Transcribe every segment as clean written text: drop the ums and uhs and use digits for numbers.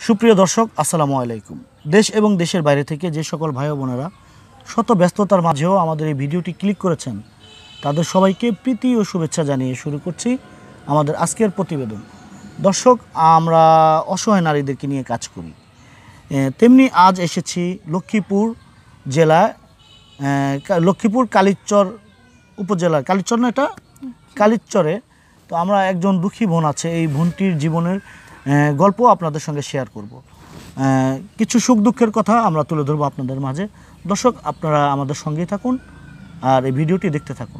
সুপ্রিয় দর্শক, আসসালামু আলাইকুম। দেশ এবং দেশের বাইরে থেকে যে সকল ভাই বোনেরা শত ব্যস্ততার মাঝেও আমাদের এই ভিডিওটি ক্লিক করেছেন, তাদের সবাইকে প্রীতি ও শুভেচ্ছা জানিয়ে শুরু করছি আমাদের আজকের প্রতিবেদন। দর্শক, আমরা অসহায় নারীদেরকে নিয়ে কাজ করি, তেমনি আজ এসেছি লক্ষ্মীপুর জেলায়, লক্ষ্মীপুর কালিচর উপজেলার, কালিচর না এটা, কালিচরে। তো আমরা একজন দুঃখী বোন আছে, এই বোনটির জীবনের গল্প আপনাদের সঙ্গে শেয়ার করব। কিছু সুখ দুঃখের কথা আমরা তুলে ধরবো আপনাদের মাঝে। দর্শক, আপনারা আমাদের সঙ্গেই থাকুন আর এই ভিডিওটি দেখতে থাকুন।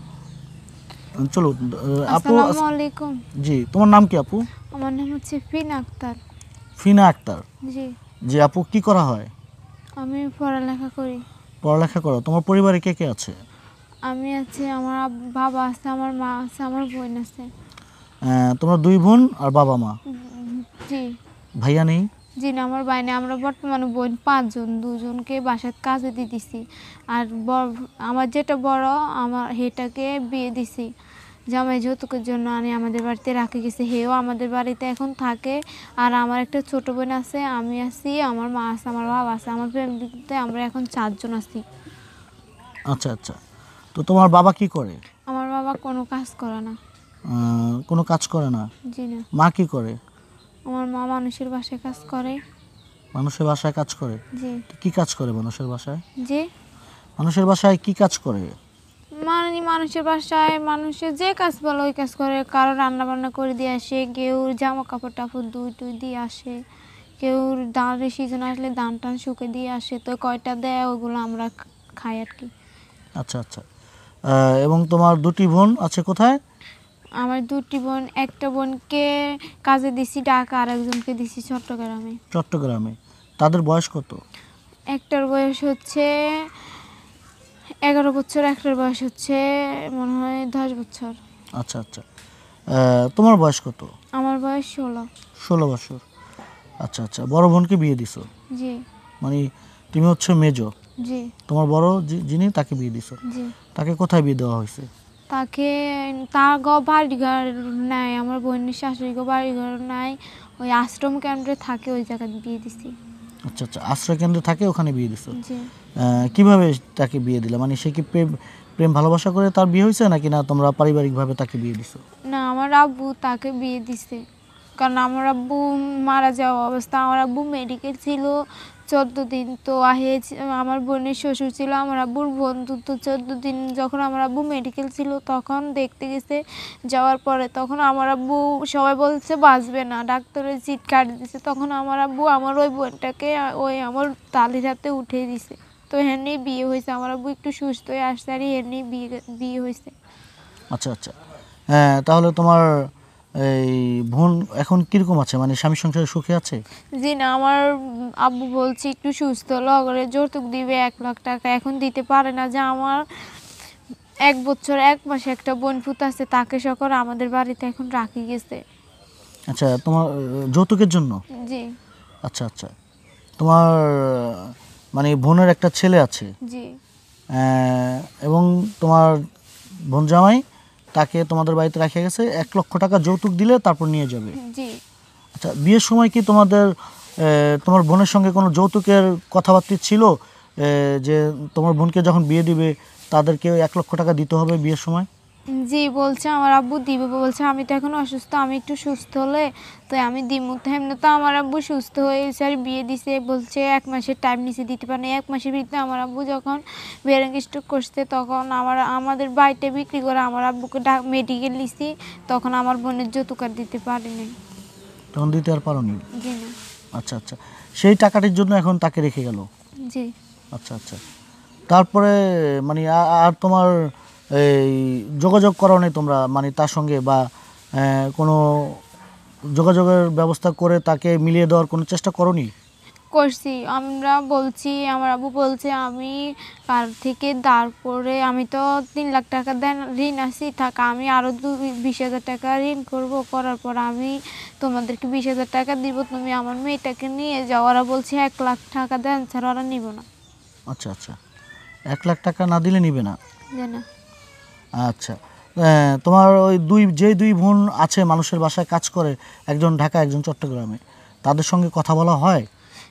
চলো আপু। আসসালামু আলাইকুম। জি, তোমার নাম কি আপু? আমার নাম হচ্ছে ফিনা আক্তার। ফিনা আক্তার। জি। জি আপু, কি করা হয়? আমি পড়ালেখা করি। পড়ালেখা করো। তোমার পরিবারে কে কে আছে? আমি আছি, আমার বাবা আছে, আমার মা আছে, আমার বোন আছে। তোমার দুই বোন আর বাবা মা? জি। ভাইয়া নেই? জি না, আমার ভাই নেই। আমরা বর্তমানে বোন 5 জন, 2 জনকে বাসায় কাজে দিয়ে দিছি। আর আমার যেটা বড়, আমার হেটাকে বিয়ে দিছি জামাই যৌতুকের জন্য। আমি আমাদের বাড়িতে রাখে গেছি, হেও আমাদের বাড়িতে এখন থাকে। আর আমার একটা ছোট বোন আছে, আমি আছি, আমার মা আছে, আমার বাবা আছে। আমার ফ্যামিলিতে আমরা এখন 4 জন আছি। আচ্ছা আচ্ছা। তো তোমার বাবা কি করে? আমার বাবা কোনো কাজ করে না। কোনো কাজ করে না? জি না। মা কি করে? আমার মা মানুষের বাসায় কাজ করে। মানুষের বাসায় কাজ করে? জি। কি কাজ করে মানুষের বাসায়? জি। মানুষের বাসায় কি কাজ করে? মানে মানুষের বাসায় মানুষের যে কাজ বলে ওই কাজ করে। কারো রান্না বান্না করে দিয়ে আসে, কেউ জামা কাপড় টাপড় দুই টুই দিয়ে আসে, কেউ ধানের সিজন আসলে ধান টান শুকে দিয়ে আসে। তো কয়টা দেয় ওগুলো আমরা খাই আর কি। আচ্ছা আচ্ছা। এবং তোমার দুটি বোন আছে কোথায়? আমার 2টি বোন, একটা বোনকে কাজে দিছি ঢাকা, আর একজনকে দিছি চট্টগ্রামে। চট্টগ্রামে। তাদের বয়স কত? একটার বয়স হচ্ছে 11 বছর, একটার বয়স হচ্ছে মনে হয় 10 বছর। আচ্ছা আচ্ছা। তোমার বয়স কত? আমার বয়স 16। 16 বছর। আচ্ছা আচ্ছা। বড় বোনকে বিয়ে দিছো? জি। মানে তুমি হচ্ছে মেজো? জি। তোমার বড় যিনি, তাকে বিয়ে দিছো? জি। তাকে কোথায় বিয়ে দেওয়া হয়েছে? তাকে তার বাড়িঘর নাই, আমার বোনের শাশুড়ি বাড়িঘর নাই, ওই আশ্রম কেন্দ্রে থাকে, ওই জায়গায় বিয়ে দিছি। আচ্ছা আচ্ছা। আশ্রয় কেন্দ্রে থাকে, ওখানে বিয়ে দিছো? জি। কিভাবে তাকে বিয়ে দিলে? মানে সে কি প্রেম ভালোবাসা করে তার বিয়ে হয়েছে, নাকি না তোমরা পারিবারিকভাবে তাকে বিয়ে দিছো? না, আমার আব্বু তাকে বিয়ে দিছে। কারণ আমার আব্বু মারা যাওয়া অবস্থা, আমার আব্বু মেডিকেল ছিল 14 দিন। তো আমার বোনের শ্বশুর ছিল আমার আব্বুর বন্ধু। তো 14 দিন যখন আমার আব্বু মেডিকেল ছিল তখন দেখতে গেছে, যাওয়ার পরে তখন আমার আব্বু সবাই বলছে বাঁচবে না, ডাক্তারের সিট কাটে দিছে। তখন আমার আব্বু আমার ওই বোনটাকে ওই আমার তালির হাতে উঠিয়ে দিছে। তো এমনি বিয়ে হয়েছে। আমার আব্বু একটু সুস্থ হয়ে আসছে আর এমনি বিয়ে হয়েছে। আচ্ছা আচ্ছা। তাহলে তোমার এই বোন এখন কিরকম আছে? মানে স্বামী সংসারে সুখে আছে? জি না, আমার আব্বু বলছে একটু সুস্থ হলে অগরে যৌতুক দিবে 1 লাখ টাকা, এখন দিতে পারে না। যে আমার 1 বছর 1 মাসে একটা বোন ফুত আছে, তাকে সকল আমাদের বাড়িতে এখন রাখি গেছে। আচ্ছা, তোমার যৌতুকের জন্য? জি। আচ্ছা আচ্ছা। তোমার মানে বোনের একটা ছেলে আছে? জি। এবং তোমার বোন জামাই তাকে তোমাদের বাড়িতে রেখে গেছে, 1 লক্ষ টাকা যৌতুক দিলে তারপর নিয়ে যাবে? জি। আচ্ছা, বিয়ের সময় কি তোমার বোনের সঙ্গে কোনো যৌতুকের কথাবার্তা ছিল, যে তোমার বোনকে যখন বিয়ে দিবে তাদেরকে 1 লক্ষ টাকা দিতে হবে বিয়ের সময়? জি, বলছে আমার আব্বু দিবে, বলছে আমি তো এখন অসুস্থ, আমি একটু সুস্থ হলে তো আমি দিমু। তো এমনি তো আমার আব্বু সুস্থ হয়েছে আর বিয়ে দিছে, বলছে 1 মাসের টাইম নিচে দিতে পারে না। 1 মাসের ভিতরে আমার আব্বু যখন ব্রেন স্ট্রোক করছে তখন আমাদের বাড়িতে বিক্রি করে আমার আব্বুকে মেডিকেল নিছি, তখন আমার বোনের যৌতুক আর দিতে পারিনি। তখন দিতে আর পারোনি? জি না। আচ্ছা আচ্ছা। সেই টাকাটির জন্য এখন তাকে রেখে গেল? জি। আচ্ছা আচ্ছা। তারপরে মানে আর তোমার এই যোগাযোগ করো নাই তোমরা, মানে তার সঙ্গে, বা কোনো যোগাযোগের ব্যবস্থা করে তাকে মিলিয়ে দেওয়ার কোনো চেষ্টা করোনি? করছি, আমরা বলছি, আমার আব্বু বলছে আমি কার থেকে দাঁড় করে, আমি তো 3 লাখ টাকা ঋণ আছি, থাকা আমি আরও 20,000 টাকা ঋণ করব, করার পর আমি তোমাদেরকে 20,000 টাকা দিব, তুমি আমার মেয়েটাকে নিয়ে যাও। ওরা বলছে 1 লাখ টাকা দেন স্যার, ওরা নিব না। আচ্ছা আচ্ছা। 1 লাখ টাকা না দিলে নিবে না? না। আচ্ছা। তোমার ওই দুই বোন আছে মানুষের বাসায় কাজ করে, একজন ঢাকা একজন চট্টগ্রামে, তাদের সঙ্গে কথা বলা হয়?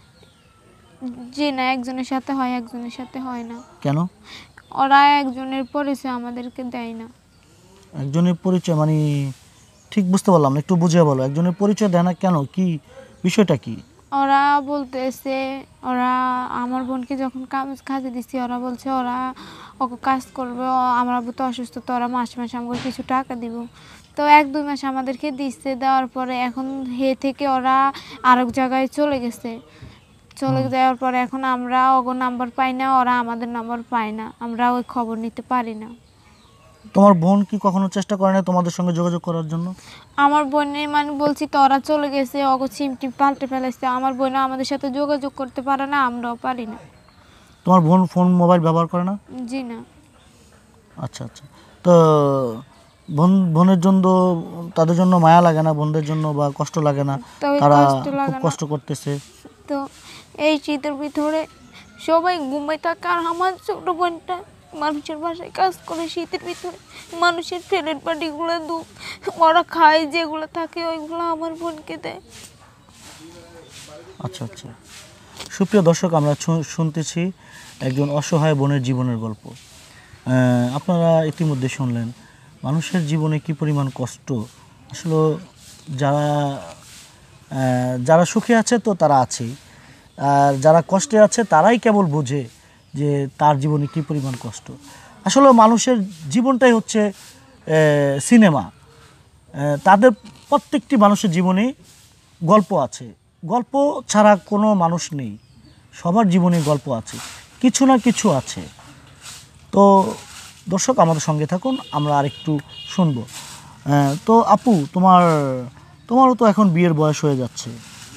জি না, একজনের সাথে হয়, একজনের সাথে হয় না। কেন? ওরা একজনের পরিচয় আমাদেরকে দেয় না। একজনের পরিচয় মানে ঠিক বুঝতে পারলাম না, একটু বুঝিয়ে বলো। একজনের পরিচয় দেয় না কেন, কি বিষয়টা কি? ওরা বলতেছে, ওরা আমার বোনকে যখন কাজে দিচ্ছি ওরা বলছে ওরা ওকে কাজ করবে, আমার আব্বু তো অসুস্থ, তো ওরা মাসে মাসে আমাকে কিছু টাকা দিব। তো 1-2 মাস আমাদেরকে দিচ্ছে, দেওয়ার পরে এখন থেকে ওরা আরেক জায়গায় চলে গেছে। চলে যাওয়ার পরে এখন আমরা ওগো নাম্বার পাই না, ওরা আমাদের নাম্বার পায় না, আমরা ওই খবর নিতে পারি না। তোমার বোন কি কখনো চেষ্টা করে না তোমাদের সঙ্গে যোগাযোগ করার জন্য? আমার বোনের মানে বলছি তো ওরা চলে গেছে, ওগো সিম টিম পাল্টে ফেলেছে, আমার বোনও আমাদের সাথে যোগাযোগ করতে পারে না, আমরাও পারি না। তোমার বোন ফোন মোবাইল ব্যবহার করে না? জি না। আচ্ছা আচ্ছা। তো বোনের জন্য, তাদের জন্য মায়া লাগে না বোনদের জন্য, বা কষ্ট লাগে না? তো ওই তারা কষ্ট খুব লাগে না। কষ্ট করতেছে। তো এই শীতের ভিতরে সবাই ঘুমাই থাকে, আর আমার ছোট বোনটা মানুষের বাসায় কাজ করে শীতের ভিতরে, মানুষের প্লেট বাটিগুলো ওরা খায়, যেগুলো থাকে ওইগুলো আমার বোনকে দেয়। আচ্ছা আচ্ছা। সুপ্রিয় দর্শক, আমরা শুনতেছি একজন অসহায় বোনের জীবনের গল্প। আপনারা ইতিমধ্যে শুনলেন মানুষের জীবনে কি পরিমাণ কষ্ট। আসলে যারা যারা সুখে আছে তো তারা আছেই, আর যারা কষ্টে আছে তারাই কেবল বোঝে যে তার জীবনে কি পরিমাণ কষ্ট। আসলে মানুষের জীবনটাই হচ্ছে সিনেমা। তাদের প্রত্যেকটি মানুষের জীবনে গল্প আছে। গল্প ছাড়া কোনো মানুষ নেই, সবার জীবনে গল্প আছে, কিছু না কিছু আছে। তো দর্শক আমাদের সঙ্গে থাকুন, আমরা আরেকটু শুনবো। তো আপু, তোমারও তো এখন বিয়ের বয়স হয়ে যাচ্ছে,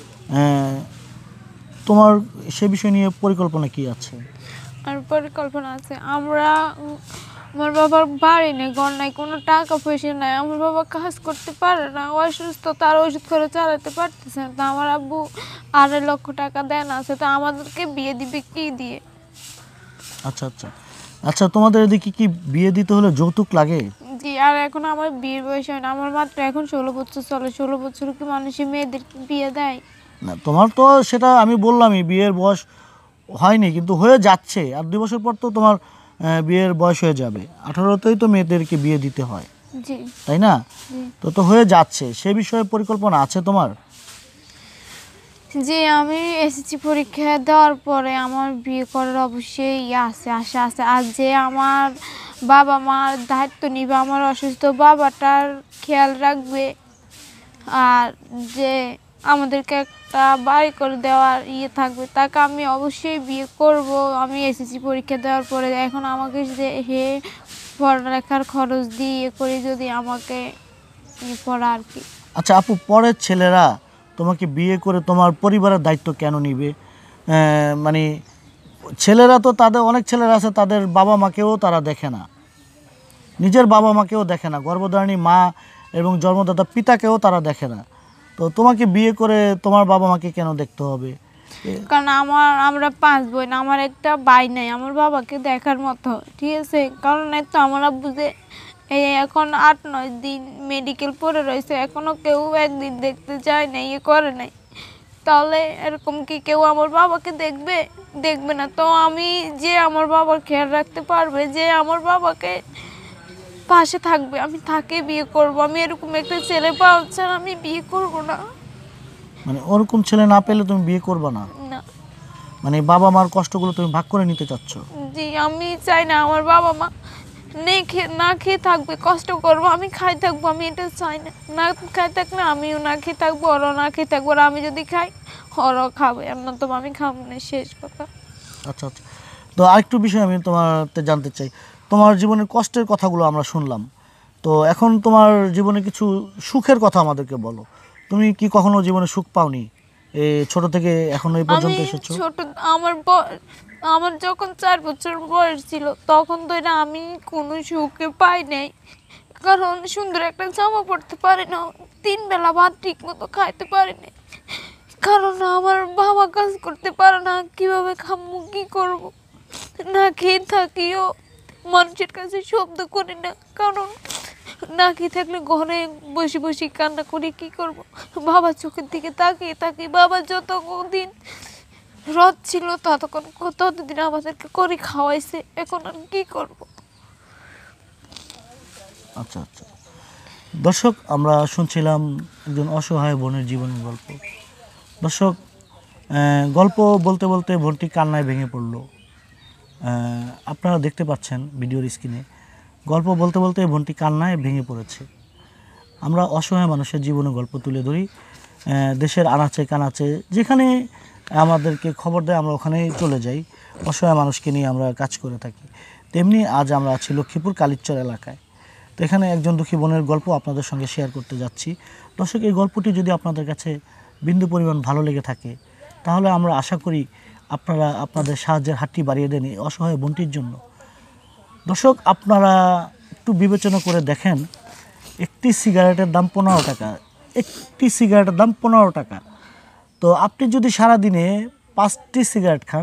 তোমার সে বিষয় নিয়ে পরিকল্পনা কি আছে? আর পরিকল্পনা আছে, আমার বাবার বাড়ি নেই, ঘর নাই, কোনো টাকা পয়সা নাই, আমার বাবা কাজ করতে পারে না, অসুস্থ, তার ওষুধ করে চালাতে পারতেছে না। তো আমার আব্বু 2.5 লক্ষ টাকা দেন আছে, তো আমাদেরকে বিয়ে দিবে কি দিয়ে? আচ্ছা আচ্ছা আচ্ছা। তোমাদের এদিকে কি বিয়ে দিতে হলে যৌতুক লাগে? জি, আর এখন আমার বিয়ের বয়স হয় না, আমার মাত্র এখন 16 বছর চলে। 16 বছর কি মানুষের মেয়েদের বিয়ে দেয়? না, তোমার তো সেটা আমি বললামই, বিয়ের বয়স হয়নি কিন্তু হয়ে যাচ্ছে, আর 2 বছর পর তো তোমার বিয়ের বয়স হয়ে যাবে। 18তেই তো মেয়েদেরকে বিয়ে দিতে হয়, জি তাই না? জি। তো হয়ে যাচ্ছে, সে বিষয়ে পরিকল্পনা আছে তোমার? জি, আমি এসএসসি পরীক্ষা দেওয়ার পরে আমার বিয়ে করার অবশ্যই আশা আছে। আর যে আমার বাবা মার দায়িত্ব নিবে, আমার অসুস্থ বাবাটার খেয়াল রাখবে, আর যে আমাদেরকে একটা বাড়ি করে দেওয়ার থাকবে, তাকে আমি অবশ্যই বিয়ে করব। আমি এসএসসি পরীক্ষা দেওয়ার পরে এখন আমাকে যে হে পড়ালেখার খরচ দিয়ে করে যদি আমাকে পড়া আর কি। আচ্ছা আপু, পরের ছেলেরা তোমাকে বিয়ে করে তোমার পরিবারের দায়িত্ব কেন নিবে? মানে ছেলেরা তো, তাদের অনেক ছেলেরা আছে তাদের বাবা মাকেও তারা দেখে না, নিজের বাবা মাকেও দেখে না, গর্ভধারিণী মা এবং জন্মদাতা পিতাকেও তারা দেখে না। তো তোমাকে বিয়ে করে তোমার বাবা মাকে কেন দেখতে হবে? কারণ আমরা 5 বোন, আমার একটা ভাই নাই আমার বাবাকে দেখার মতো, ঠিক আছে? কারণ এই তো আমার আব্বু যে এখন 8-9 দিন মেডিকেল পড়ে রয়েছে, এখনো কেউ একদিন দেখতে যায় না, করে নাই। তাহলে এরকম কি কেউ আমার বাবাকে দেখবে না? তো আমি যে আমার বাবার খেয়াল রাখতে পারবে, যে আমার বাবাকে পাশে থাকবে, আমি তাকে বিয়ে করব। আমি এরকম একটা ছেলে পাওয়া ছাড়া আমি বিয়ে করব না। মানে ওরকম ছেলে না পেলে তুমি বিয়ে করবে না? না। মানে বাবা মার কষ্টগুলো তুমি ভাগ করে নিতে চাচ্ছ? জি, আমি চাই না আমার বাবা মা না খেয়ে থাকবে, কষ্ট করবো, আমি খাই থাকবো, আমি এটা চাই না। না খাই থাকলে আমিও না খেয়ে থাকবো, ওরাও না খেয়ে থাকবো, আর আমি যদি খাই ওরাও খাবে, এমন তো আমি খাবো না, শেষ কথা। আচ্ছা আচ্ছা। তো আরেকটু বিষয় আমি তোমারতে জানতে চাই, তোমার জীবনের কষ্টের কথাগুলো আমরা শুনলাম, তো এখন তোমার জীবনে কিছু সুখের কথা আমাদেরকে বলো। তুমি কি কখনো জীবনে সুখ পাওনি এই ছোট থেকে এখন এই পর্যন্ত আমি এসেছো? ছোট, আমার যখন 4 বছর বয়স ছিল তখন তো এটা আমি কোনো সুখে পাই নাই, কারণ সুন্দর একটা জামা পরতে পারি না, 3 বেলা ভাত ঠিক মতো খাইতে পারি না, কারণ আমার বাবা কাজ করতে পারে না, কিভাবে খামু, কি করব? না খেয়ে থাকিও মানুষের কাছে শব্দ করি না, কারণ না খেয়ে থাকলে ঘরে বসে বসে কান্না করে কি করব। বাবার চোখের দিকে তাকিয়ে তাকিয়ে বাবা যতদিন রথ ছিল ততদিন আমাদেরকে করে খাওয়াইছে, এখন আর কি করব। আচ্ছা আচ্ছা, দর্শক আমরা শুনছিলাম একজন অসহায় বোনের জীবনের গল্প। দর্শক গল্প বলতে বলতে বোনটি কান্নায় ভেঙে পড়ল। আপনারা দেখতে পাচ্ছেন ভিডিওর স্ক্রিনে, গল্প বলতে বলতে বোনটি কান্নায় ভেঙে পড়েছে। আমরা অসহায় মানুষের জীবনের গল্প তুলে ধরি, দেশের আনাচে কানাচে যেখানে আমাদেরকে খবর দেয় আমরা ওখানেই চলে যাই, অসহায় মানুষকে নিয়ে আমরা কাজ করে থাকি। তেমনি আজ আমরা আছি লক্ষ্মীপুর কালিচর এলাকায়। তো এখানে একজন দুঃখী বোনের গল্প আপনাদের সঙ্গে শেয়ার করতে যাচ্ছি। দর্শক, এই গল্পটি যদি আপনাদের কাছে বিন্দু পরিমাণ ভালো লেগে থাকে তাহলে আমরা আশা করি আপনারা আপনাদের সাহায্যের হাতটি বাড়িয়ে দেন এই অসহায় বোনটির জন্য। দর্শক, আপনারা একটু বিবেচনা করে দেখেন, একটি সিগারেটের দাম 15 টাকা, একটি সিগারেটের দাম 15 টাকা। তো আপনি যদি সারাদিনে 5টি সিগারেট খান,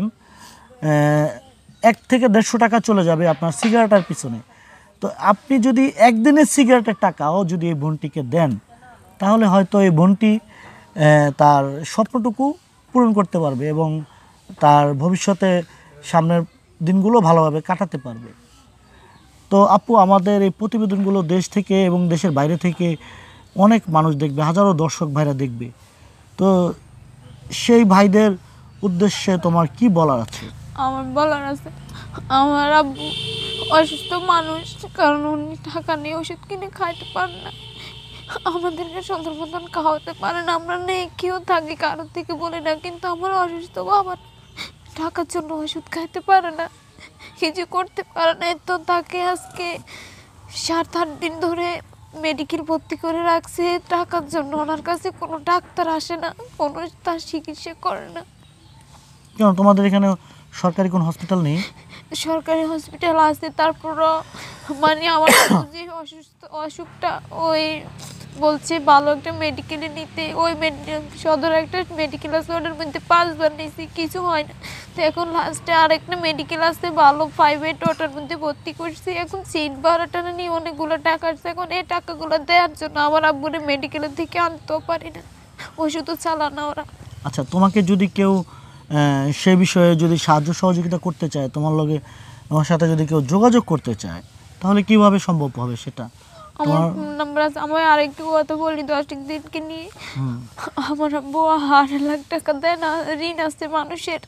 1 থেকে 150 টাকা চলে যাবে আপনার সিগারেটের পিছনে। তো আপনি যদি একদিনের সিগারেটের টাকাও যদি এই বোনটিকে দেন তাহলে হয়তো এই বোনটি তার স্বপ্নটুকু পূরণ করতে পারবে এবং তার ভবিষ্যতে সামনের দিনগুলো ভালোভাবে কাটাতে পারবে। তো আপু, আমাদের এই প্রতিবেদনগুলো দেশ থেকে এবং দেশের বাইরে থেকে অনেক মানুষ দেখবে, হাজারো দর্শক ভাইরা দেখবে। তো সেই ভাইদের উদ্দেশ্যে তোমার কি বলার আছে? আমার বলার আছে, আমার আব্বু অসুস্থ মানুষ, কারণ উনি টাকা নিয়ে ওষুধ কিনে খাইতে পারে না, আমাদেরকে সুন্দর মতন খাওয়াতে পারে না। আমরা নেই কেউ থাকি, কারোর থেকে বলি না, কিন্তু আমার অসুস্থ বাবা টাকার জন্য ওষুধ খাইতে পারে না, কিছু করতে পারে না। তো তাকে আজকে 7-8 দিন ধরে মেডিকেল ভর্তি করে রাখছে টাকার জন্য। ওনার কাছে কোনো ডাক্তার আসে না, কোনো তার চিকিৎসা করে না। কেন, তোমাদের এখানে সরকারি কোনো হসপিটাল নেই? সরকারি হসপিটাল আছে, তারপরও মানে আমার যে অসুখটা ওই বলছে ভালো একটা মেডিকেলে নিতে, ওই সদর একটা মেডিকেল আছে, ওটার মধ্যে 5 বার নিয়েছি, কিছু হয় না। তো এখন লাস্টে আরেকটা মেডিকেল আছে ভালো প্রাইভেট, ওটার মধ্যে ভর্তি করছি। এখন সিট ভাড়াটা নিয়ে অনেকগুলো টাকা আছে, এখন এই টাকাগুলো দেওয়ার জন্য আমার আব্বুরে মেডিকেলের থেকে আনতেও পারি না, ওষুধও চালানো ওরা। আচ্ছা, তোমাকে যদি কেউ সে বিষয়ে যদি সাহায্য সহযোগিতা করতে চায়, তোমার সাথে যদি কেউ যোগাযোগ করতে চায় তাহলে কিভাবে সম্ভব হবে সেটা? আমার ফোন নাম্বার আছে। আমি আরেকটু কথা বলি, 10 দিনকে নিয়ে আমার আব্বু 1.5 লাখ টাকা দেয় না, ঋণ আছে মানুষের।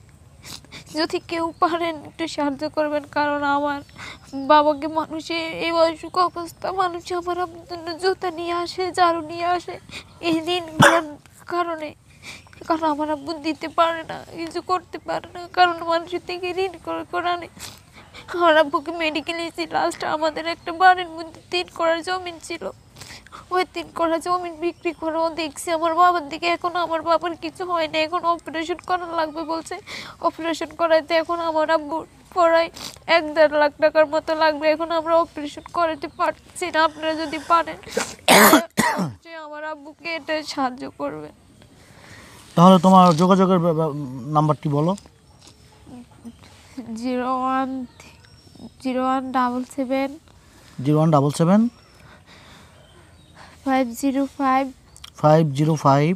যদি কেউ পারেন একটু সাহায্য করবেন, কারণ আমার বাবাকে মানুষে এই অসুখ অবস্থা, মানুষ আমার জন্য জুতা নিয়ে আসে, ঝাড়ু নিয়ে আসে এই ঋণগুলোর কারণে। কারণ আমার আব্বু দিতে পারে না, কিছু করতে পারে না, কারণ মানুষের থেকে ঋণ করে আনে। আমার আব্বুকে মেডিকেলে এসে লাস্ট আমাদের একটা বাড়ির মধ্যে 3 কড়া জমিন ছিল, ওই 3 কড়া জমিন বিক্রি করেও দেখছি আমার বাবার দিকে। এখন আমার বাবার কিছু হয় না, এখন অপারেশন করা লাগবে বলছে। অপারেশন করাইতে এখন আমার আব্বুর প্রায় 1-1.5 লাখ টাকার মতো লাগবে। এখন আমরা অপারেশন করাতে পারছি না। আপনারা যদি পারেন যে আমার আব্বুকে এটা সাহায্য করবেন। তাহলে তোমার যোগাযোগের নাম্বারটি বলো। 0177 0177 505 505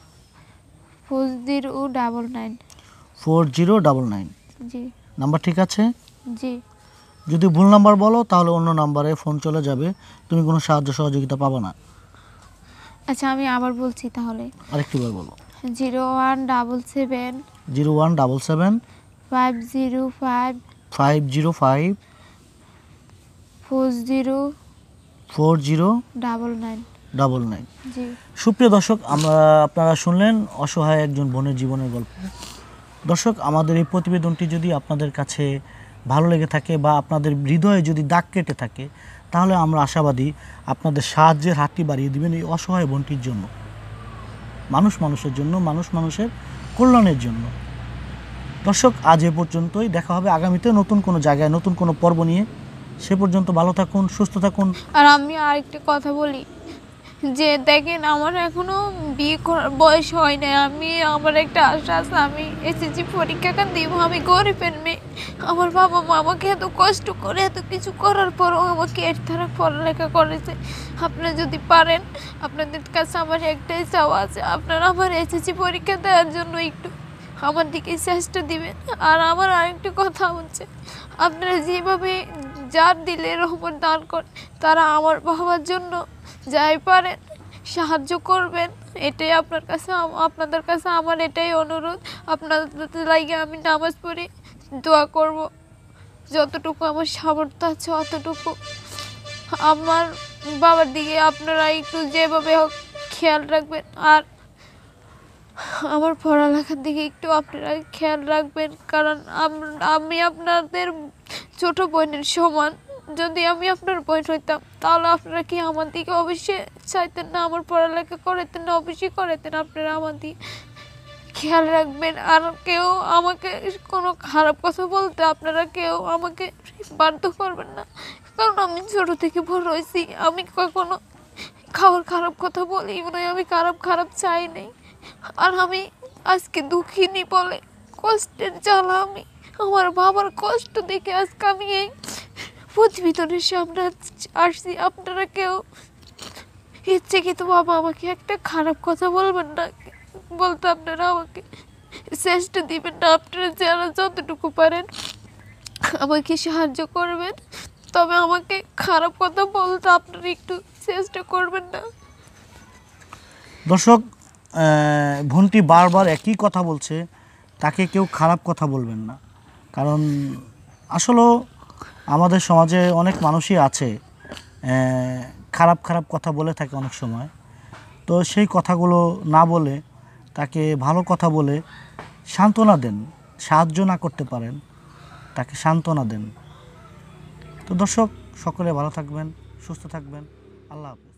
4099। 4099 জি নাম্বার ঠিক আছে? জি। যদি ভুল নাম্বার বলো তাহলে অন্য নাম্বারে ফোন চলে যাবে, তুমি কোনো সাহায্য সহযোগিতা পাবে না। আচ্ছা, আমি আবার বলছি তাহলে। আরেকটিবার বলো। 0177 0177 505 505 4099। জি। সুপ্রিয় দর্শক, আপনারা শুনলেন অসহায় একজন বোনের জীবনের গল্প। দর্শক, আমাদের এই প্রতিবেদনটি যদি আপনাদের কাছে ভালো লেগে থাকে বা আপনাদের হৃদয়ে যদি দাগ কেটে থাকে তাহলে আমরা আশাবাদী আপনাদের সাহায্যের হাতটি বাড়িয়ে দিবেন এই অসহায় বোনটির জন্য, মানুষের জন্য, মানুষের কল্যাণের জন্য। দর্শক, আজ এ পর্যন্তই। দেখা হবে আগামীতে নতুন কোনো জায়গায় নতুন কোনো পর্ব নিয়ে। সে পর্যন্ত ভালো থাকুন, সুস্থ থাকুন। আর আমি আরেকটা কথা বলি, যে দেখেন আমার এখনো বিয়ে করার বয়স হয় না, আমার একটা আশা আছে, আমি এসএসসি পরীক্ষাটা দিব। আমি গরিবের মেয়ে, আমার বাবা মা আমাকে এত কষ্ট করে এত কিছু করার পরও আমাকে এর দ্বারা পড়ালেখা করেছে। আপনারা যদি পারেন, আপনাদের কাছে আমার একটাই চাওয়া আছে, আপনারা আমার এসএসসি পরীক্ষা দেওয়ার জন্য একটু আমার দিকে চেষ্টা দিবেন। আর আমার আরেকটা কথা হচ্ছে, আপনারা যেভাবে যার দিলের ওপর দান করেন, তারা আমার বাবার জন্য যাই পারেন সাহায্য করবেন। এটাই আপনাদের কাছে আমার এটাই অনুরোধ। আপনাদের লাগে আমি নামাজ পড়ি, দোয়া করব, যতটুকু আমার সামর্থ্য আছে অতটুকু। আমার বাবার দিকে আপনারা একটু যেভাবে হোক খেয়াল রাখবেন, আর আমার পড়ালেখার দিকে একটু আপনারা খেয়াল রাখবেন, কারণ আমি আপনাদের ছোট বোনের সমান। যদি আমি আপনার বোন হইতাম তাহলে আপনারা কি আমার দিকে অবশ্যই চাইতেন না, আমার পড়ালেখা করাতেন না? অবশ্যই করাতেন। আপনারা আমার দিকে খেয়াল রাখবেন, আর কেউ আমাকে কোনো খারাপ কথা বলতে আপনারা কেউ আমাকে বাধ্য করবেন না, কারণ আমি ছোট থেকে বড় হয়েছি, আমি কখনো খারাপ কথা বলি মানে আমি খারাপ চাই নাই। আর আমি আজকে দুঃখিনী বলে কষ্টের জ্বালা, আমি আমার বাবার কষ্ট দেখে আজকে আমি এই প্রতিবেদনের সামনে আসছি। আপনারা কেউ ইচ্ছে কিন্তু বাবা আমাকে একটা খারাপ কথা বলবেন না, বলতে আপনারা আমাকে চেষ্টা দিবেন না। আপনারা যারা যতটুকু পারেন আমাকে সাহায্য করবেন, তবে আমাকে খারাপ কথা বলতে আপনারা একটু চেষ্টা করবেন না। দর্শক, বোনটি বারবার একই কথা বলছে, তাকে কেউ খারাপ কথা বলবেন না। কারণ আসলে আমাদের সমাজে অনেক মানুষই আছে খারাপ কথা বলে থাকে অনেক সময়। তো সেই কথাগুলো না বলে তাকে ভালো কথা বলে সান্ত্বনা দেন। সাহায্য না করতে পারেন, তাকে সান্ত্বনা দেন। তো দর্শক, সকলে ভালো থাকবেন, সুস্থ থাকবেন। আল্লাহ হাফেজ।